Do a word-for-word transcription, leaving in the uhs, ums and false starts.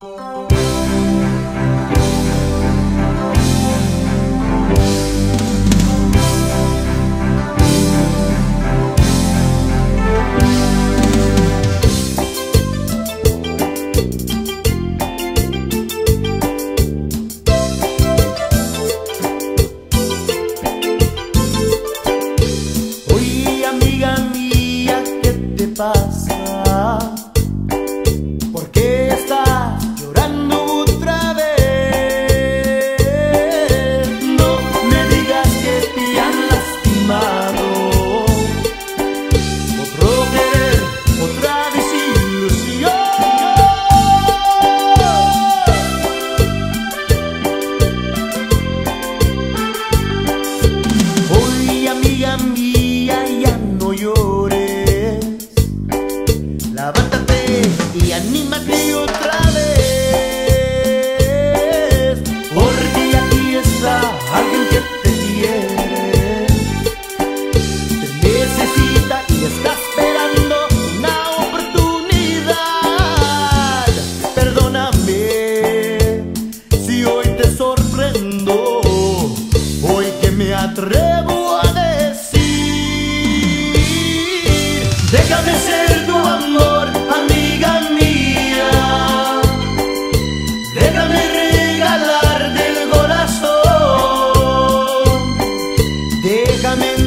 Oye, amiga mía, ¿qué te pasa? ¿Por qué estás llorando otra vez? No me digas que te han lastimado. Otro querer, otra desilusión. Oye, amiga mía, ya no llores. Levántate y anímate otra vez, porque aquí está alguien que te quiere, te necesita y está esperando una oportunidad. Perdóname si hoy te sorprendo, hoy que me atrevo a decir: déjame ser tu amor, amiga mía. Déjame regalarte el corazón. Déjame